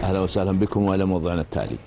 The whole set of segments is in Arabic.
أهلا وسهلا بكم وإلى موضوعنا التالي.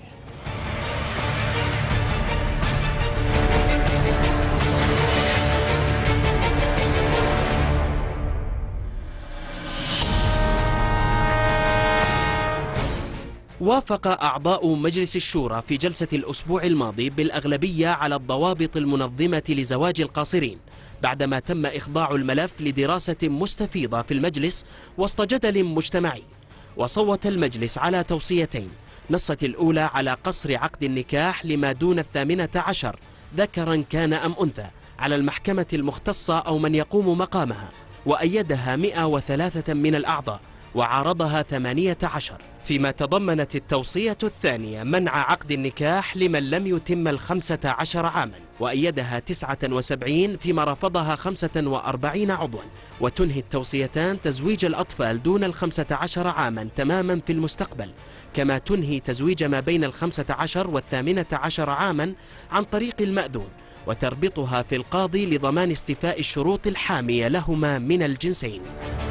وافق أعضاء مجلس الشورى في جلسة الأسبوع الماضي بالأغلبية على الضوابط المنظمة لزواج القاصرين، بعدما تم إخضاع الملف لدراسة مستفيضة في المجلس وسط جدل مجتمعي. وصوت المجلس على توصيتين، نصت الأولى على قصر عقد النكاح لما دون 18 ذكرا كان أم أنثى على المحكمة المختصة أو من يقوم مقامها، وأيدها 103 من الأعضاء وعارضها 18، فيما تضمنت التوصية الثانية منع عقد النكاح لمن لم يتم 15 عاما، وأيدها 79 فيما رفضها 45 عضوا. وتنهي التوصيتان تزويج الأطفال دون 15 عاما تماما في المستقبل، كما تنهي تزويج ما بين 15 و18 عاما عن طريق المأذون، وتربطها في القاضي لضمان استيفاء الشروط الحامية لهما من الجنسين.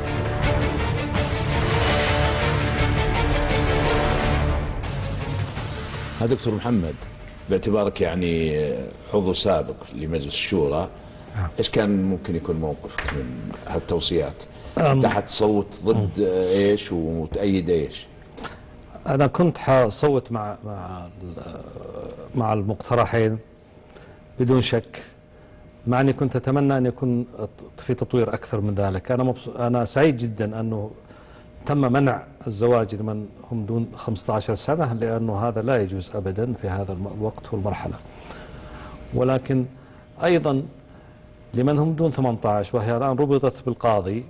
دكتور محمد، باعتبارك يعني عضو سابق لمجلس الشورى، ايش كان ممكن يكون موقفك من هالتوصيات؟ تحت تصوت ضد ايش وتأيد ايش؟ انا كنت حصوت مع المقترحين بدون شك، مع اني كنت اتمنى ان يكون في تطوير اكثر من ذلك. انا سعيد جدا انه تم منع الزواج لمن هم دون 15 سنة، لأنه هذا لا يجوز أبدا في هذا الوقت والمرحلة. ولكن أيضا لمن هم دون 18، وهي الآن ربطت بالقاضي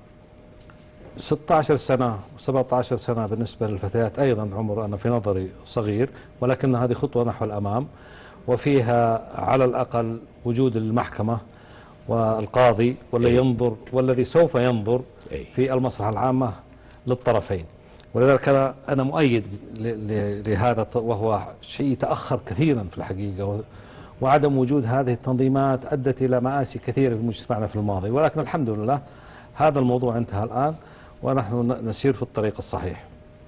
16 سنة و17 سنة بالنسبة للفتيات، أيضا عمر أنا في نظري صغير، ولكن هذه خطوة نحو الأمام، وفيها على الأقل وجود المحكمة والقاضي والذي ينظر والذي سوف ينظر في المصلحة العامة للطرفين. ولذلك أنا مؤيد لهذا، وهو شيء تأخر كثيرا في الحقيقة، وعدم وجود هذه التنظيمات أدت إلى مآسي كثيرة في مجتمعنا في الماضي. ولكن الحمد لله هذا الموضوع انتهى الآن، ونحن نسير في الطريق الصحيح.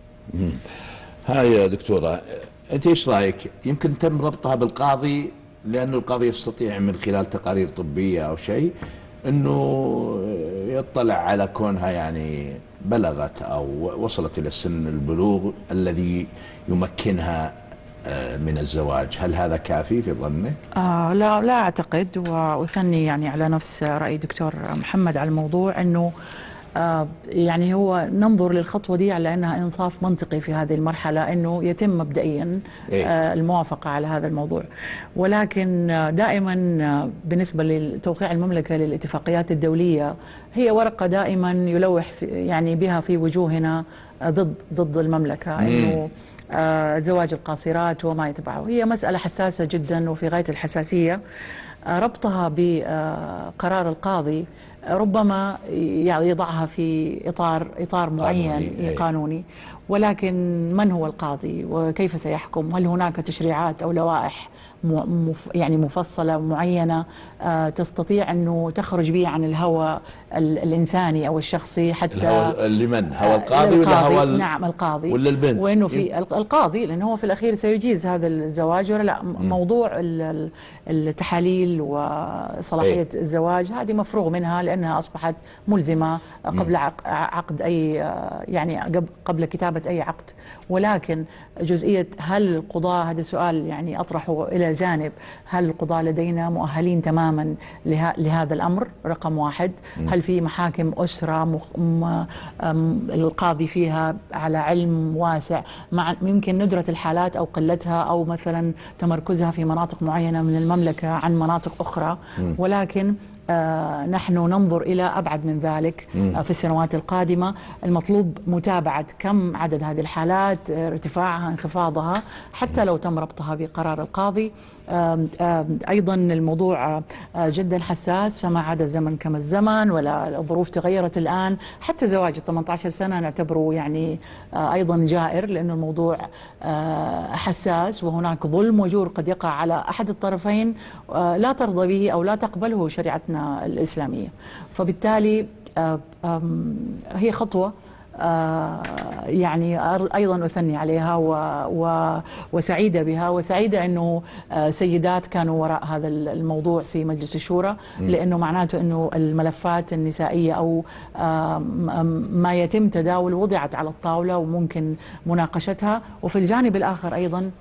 هاي يا دكتورة، أنت إيش رأيك؟ يمكن تم ربطها بالقاضي، لأنه القاضي يستطيع من خلال تقارير طبية أو شيء أنه يطلع على كونها يعني بلغت أو وصلت إلى سن البلوغ الذي يمكنها من الزواج. هل هذا كافي في ظنك؟ لا أعتقد، وأثني يعني على نفس رأي دكتور محمد على الموضوع، أنه يعني هو ننظر للخطوة دي على أنها إنصاف منطقي في هذه المرحلة، أنه يتم مبدئيا الموافقة على هذا الموضوع. ولكن دائما بالنسبة لتوقيع المملكة للاتفاقيات الدولية، هي ورقة دائما يلوح يعني بها في وجوهنا ضد المملكة، أنه زواج القاصرات وما يتبعه هي مسألة حساسة جدا وفي غاية الحساسية. ربطها بقرار القاضي ربما يضعها في إطار معين قانوني، ولكن من هو القاضي وكيف سيحكم؟ هل هناك تشريعات أو لوائح يعني مفصلة معينة تستطيع أنه تخرج به عن الهوى الإنساني أو الشخصي؟ حتى الهوى لمن؟ هوى القاضي ولا هوى نعم القاضي ولا البنت؟ وإنه في القاضي، لأنه هو في الأخير سيجيز هذا الزواج ولا لا. موضوع التحاليل وصلاحية الزواج هذه مفروغ منها، لأنها أصبحت ملزمة قبل عقد أي يعني قبل كتابة أي عقد. ولكن جزئية هل القضاة، هذا سؤال يعني أطرحه إلى جانب، هل القضاة لدينا مؤهلين تماما لهذا الأمر؟ رقم واحد. هل في محاكم أسرة القاضي فيها على علم واسع، مع يمكن ندرة الحالات أو قلتها أو مثلا تمركزها في مناطق معينة من المملكة عن مناطق أخرى؟ ولكن نحن ننظر إلى أبعد من ذلك في السنوات القادمة. المطلوب متابعة كم عدد هذه الحالات، ارتفاعها، انخفاضها، حتى لو تم ربطها بقرار القاضي. أيضا الموضوع جدا حساس، فما عاد الزمن كما الزمن ولا الظروف تغيرت الآن. حتى زواج 18 سنة نعتبره يعني أيضا جائر، لأن الموضوع حساس، وهناك ظلم وجور قد يقع على أحد الطرفين لا ترضى به أو لا تقبله شريعتنا الإسلامية. فبالتالي هي خطوة يعني أيضا أثني عليها وسعيدة بها، وسعيدة أنه سيدات كانوا وراء هذا الموضوع في مجلس الشورى، لأنه معناته أنه الملفات النسائية أو ما يتم تداول وضعت على الطاولة وممكن مناقشتها. وفي الجانب الآخر أيضا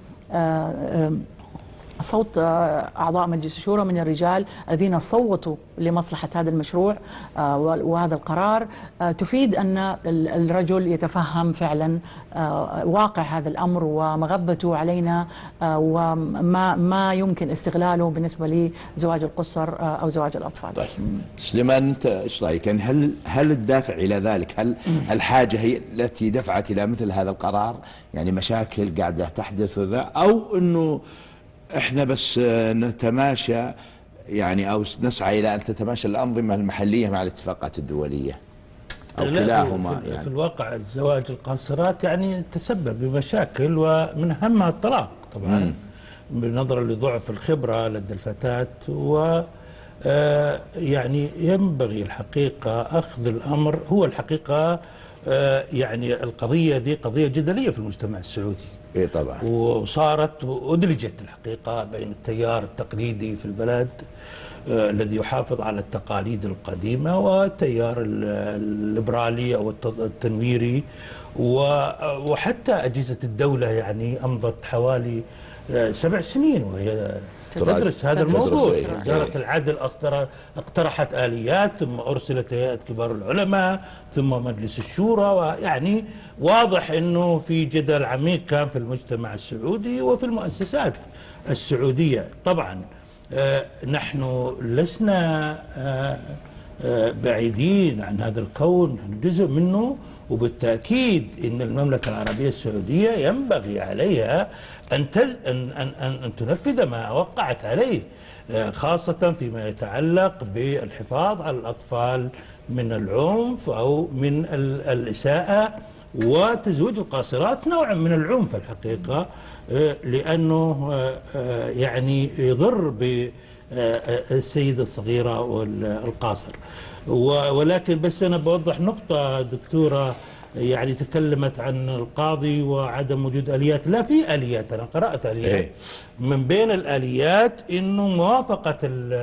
صوت أعضاء مجلس الشورى من الرجال الذين صوتوا لمصلحة هذا المشروع وهذا القرار تفيد أن الرجل يتفهم فعلا واقع هذا الأمر ومغبته علينا وما يمكن استغلاله بالنسبة لزواج القُصّر أو زواج الأطفال. طيب سليمان، أنت إيش رأيك؟ يعني هل الدافع إلى ذلك، هل الحاجة هي التي دفعت إلى مثل هذا القرار؟ يعني مشاكل قاعدة تحدث أو أنه احنا بس نتماشى يعني او نسعى الى ان تتماشى الانظمه المحليه مع الاتفاقات الدوليه او كلاهما؟ في الواقع زواج القاصرات يعني تسبب بمشاكل ومن اهمها الطلاق طبعا بالنظر لضعف الخبره لدى الفتاه. و يعني ينبغي الحقيقه اخذ الامر، هو الحقيقه يعني القضيه دي قضيه جدليه في المجتمع السعودي. ايه طبعا. وصارت وأدلجت الحقيقة بين التيار التقليدي في البلد الذي يحافظ على التقاليد القديمة والتيار الليبرالي أو التنويري، وحتى أجهزة الدولة يعني أمضت حوالي 7 سنين وهي تدرس هذا الموضوع. وزارة العدل اقترحت آليات، ثم أرسلت هيئة كبار العلماء، ثم مجلس الشورى. ويعني واضح أنه في جدل عميق كان في المجتمع السعودي وفي المؤسسات السعودية. طبعا نحن لسنا بعيدين عن هذا الكون، نحن جزء منه، وبالتأكيد أن المملكة العربية السعودية ينبغي عليها أن تنفذ ما وقعت عليه، خاصة فيما يتعلق بالحفاظ على الأطفال من العنف أو من الإساءة. وتزويج القاصرات نوع من العنف الحقيقة، لأنه يعني يضر بالسيدة الصغيرة والقاصر. ولكن بس أنا بوضح نقطة دكتورة، يعني تكلمت عن القاضي وعدم وجود آليات. لا، في آليات، أنا قرأت آليات. من بين الآليات إنه موافقة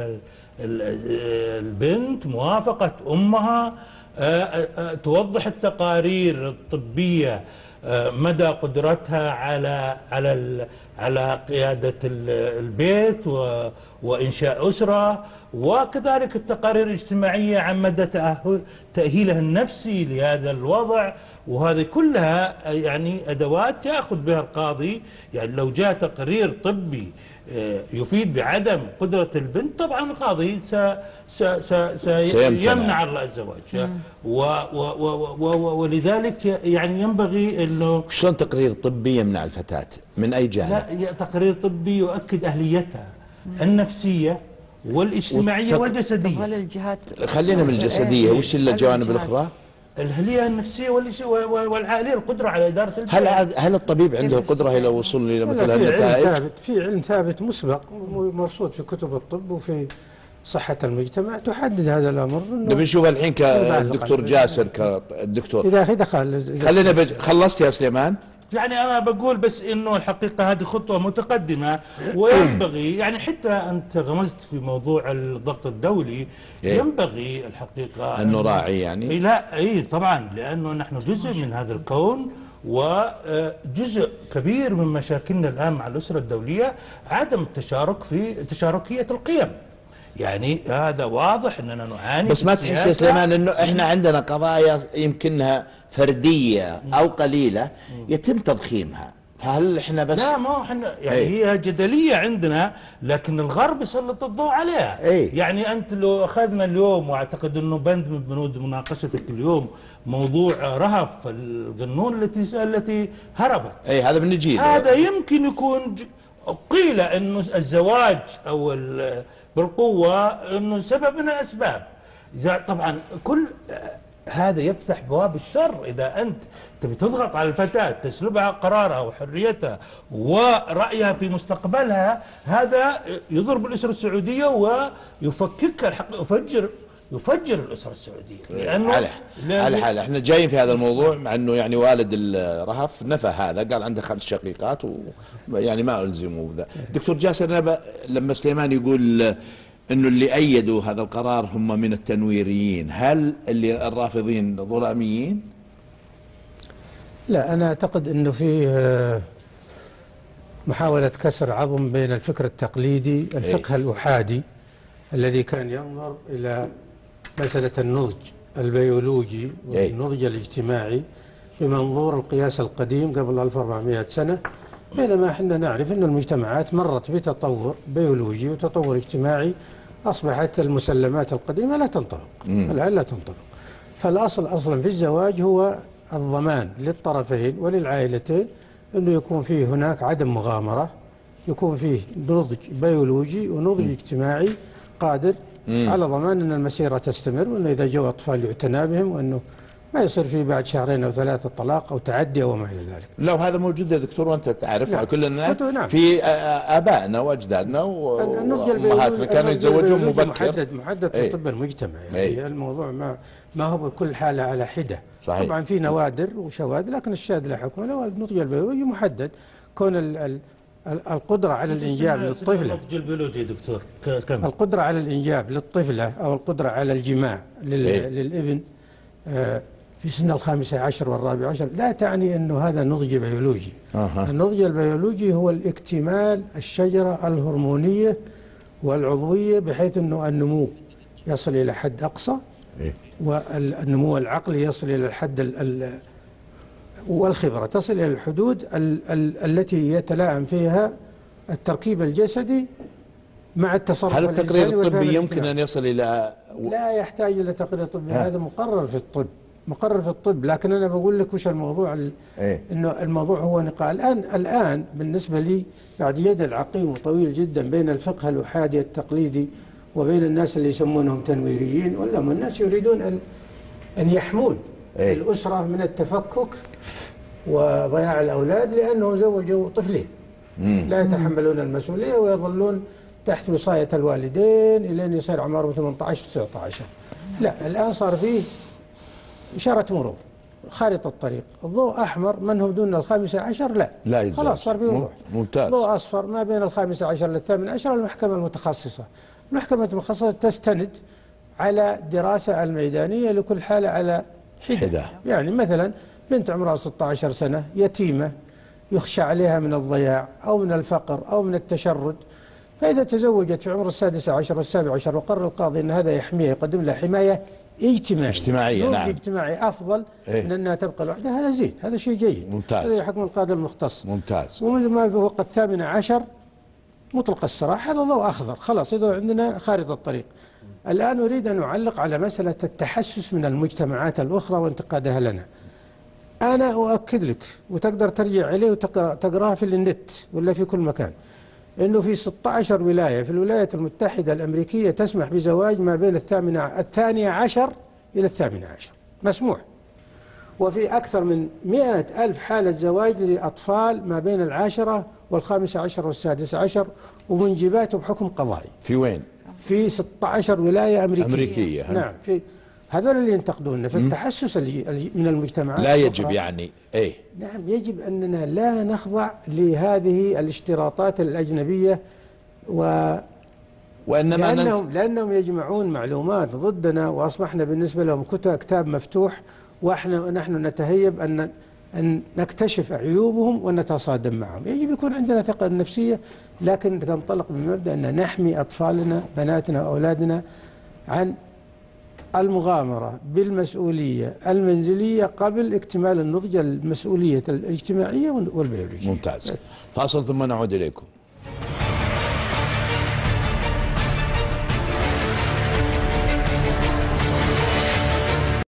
البنت، موافقة أمها، توضح التقارير الطبية مدى قدرتها على قيادة البيت وإنشاء أسرة، وكذلك التقارير الاجتماعية عن مدى تأهيلها النفسي لهذا الوضع. وهذه كلها يعني أدوات يأخذ بها القاضي. يعني لو جاء تقرير طبي يفيد بعدم قدرة البنت، طبعا القاضي سيمنع الزواج. ولذلك يعني ينبغي انه شلون تقرير طبي يمنع الفتاة من اي جانب؟ لا، تقرير طبي يؤكد اهليتها النفسية والاجتماعية والجسدية. خلينا من الجسدية، وش الجوانب الاخرى؟ الأهلية النفسية والعائلية، القدرة على إدارة البيت. هل الطبيب عنده القدرة إلى الوصول إلى مثل هالنتائج؟ في علم ثابت مسبق مرصود في كتب الطب وفي صحة المجتمع تحدد هذا الأمر. نبي نشوف الحين كدكتور جاسر، كدكتور إذا خلينا خلصت يا سليمان؟ يعني أنا بقول بس إنه الحقيقة هذه خطوة متقدمة، وينبغي يعني حتى أنت غمزت في موضوع الضغط الدولي، ينبغي الحقيقة أن نراعي يعني. لا طبعا، لأنه نحن جزء من هذا الكون، وجزء كبير من مشاكلنا الآن مع الأسرة الدولية عدم التشارك في تشاركية القيم. يعني هذا واضح اننا نعاني. بس ما تحس يا سليمان انه احنا عندنا قضايا يمكنها فرديه او قليله يتم تضخيمها، فهل احنا بس؟ لا، ما احنا يعني هي جدليه عندنا، لكن الغرب يسلط الضوء عليها. يعني انت لو اخذنا اليوم، واعتقد انه بند من بنود مناقشتك اليوم موضوع رهف القانون التي هربت. هذا بنجي هذا يمكن يكون قيل انه الزواج او بالقوة أنه سبب من الأسباب. طبعا كل هذا يفتح بواب الشر. إذا أنت تبي تضغط على الفتاة، تسلبها قرارها وحريتها ورأيها في مستقبلها، هذا يضر بالأسرة السعودية ويفككها يفجر يفجر الأسرة السعودية. لأنه على حال احنا جايين في هذا الموضوع، مع انه يعني والد الرهف نفى هذا، قال عنده 5 شقيقات ويعني ما الزموا بذا. دكتور جاسر، لما سليمان يقول انه اللي ايدوا هذا القرار هم من التنويريين، هل اللي الرافضين ظلاميين؟ لا، انا اعتقد انه فيه محاولة كسر عظم بين الفكر التقليدي، الفقه الأحادي الذي كان ينظر إلى مسألة النضج البيولوجي والنضج الاجتماعي بمنظور القياس القديم قبل 1400 سنة، بينما احنا نعرف أن المجتمعات مرت بتطور بيولوجي وتطور اجتماعي، أصبحت المسلمات القديمة لا تنطبق الآن لا تنطبق. فالأصل أصلا في الزواج هو الضمان للطرفين وللعائلتين أنه يكون فيه هناك عدم مغامرة، يكون فيه نضج بيولوجي ونضج اجتماعي قادر على ضمان أن المسيرة تستمر، وأنه إذا جو أطفال يعتنى بهم، وأنه ما يصير فيه بعد 2 أو 3 طلاق أو تعدي أو ما إلى ذلك. لو هذا موجود يا دكتور، وأنت تعرف نعم. كلنا نعم. في آبائنا وأجدادنا وأمهاتنا كانوا يتزوجون مبكر، محدد في الطب المجتمعي. يعني الموضوع ما هو بكل حالة على حدة. صحيح. طبعا في نوادر وشواذ، لكن الشاذ لا حكم له. النضج البيولوجي محدد، كون القدرة على الإنجاب للطفلة. النضج البيولوجي دكتور كم؟ القدرة على الإنجاب للطفلة أو القدرة على الجماع للابن في سن 15 و14 لا تعني أنه هذا نضج بيولوجي. النضج البيولوجي هو الاكتمال الشجرة الهرمونية والعضوية، بحيث أنه النمو يصل إلى حد أقصى، والنمو العقلي يصل إلى الحد والخبرة تصل إلى الحدود التي يتلائم فيها التركيب الجسدي مع التصرف. هل التقرير الطبي يمكن أن يصل إلى لا يحتاج إلى تقرير طبي، هذا مقرر في الطب، مقرر في الطب. لكن أنا بقول لك وش الموضوع، إنه الموضوع هو نقاش. الآن بالنسبة لي بعد جدل عقيم وطويل جدا بين الفقه الأحادي التقليدي وبين الناس اللي يسمونهم تنويريين، ولا هم الناس يريدون أن يحمون الأسرة من التفكك وضياع الأولاد، لأنهم زوجوا طفلين لا يتحملون المسؤولية ويظلون تحت وصاية الوالدين إلى أن يصير عمرهم 18 و 19. لا، الآن صار فيه إشارة مرور، خارطة الطريق، الضوء أحمر من هم دون 15 لا يزال. خلاص صار فيه وضوح. ممتاز. ضوء أصفر ما بين 15 إلى 18 المحكمة المتخصصة. المحكمة المتخصصة تستند على دراسة الميدانية لكل حالة على حدة. يعني مثلا بنت عمرها 16 سنة يتيمة يخشى عليها من الضياع أو من الفقر أو من التشرد، فإذا تزوجت في عمر 16 و17 وقرر القاضي أن هذا يحميها، يقدم لها حماية اجتماعية نعم، اجتماعي أفضل من أنها تبقى لوحدها، هذا زين، هذا شيء جيد. ممتاز. هذا يحكم القاضي المختص. ممتاز. ومثل ما فوق 18 مطلق السراح، هذا ضوء أخضر، خلاص إذا عندنا خارطة الطريق. الآن أريد أن أعلق على مسألة التحسس من المجتمعات الأخرى وانتقادها لنا. أنا أؤكد لك وتقدر ترجع إليه وتقرأها في النت ولا في كل مكان، إنه في 16 ولاية في الولايات المتحدة الأمريكية تسمح بزواج ما بين 12 إلى 18 مسموح، وفي أكثر من 100,000 حالة زواج لأطفال ما بين 10 و15 و16 ومنجباته بحكم قضائي. في وين؟ في 16 ولاية أمريكية. نعم. في هذول اللي ينتقدوننا في التحسس من المجتمعات لا يجب يعني نعم، يجب أننا لا نخضع لهذه الاشتراطات الأجنبية وإنما لأنهم يجمعون معلومات ضدنا، وأصبحنا بالنسبة لهم كتاب مفتوح، ونحن نتهيب أن نكتشف عيوبهم ونتصادم معهم. يجب يكون عندنا ثقة نفسية، لكن تنطلق من مبدأ أن نحمي أطفالنا بناتنا وأولادنا عن المغامرة بالمسؤولية المنزلية قبل اكتمال النضج المسؤولية الاجتماعية والبيولوجية. ممتاز. فاصل ثم نعود إليكم.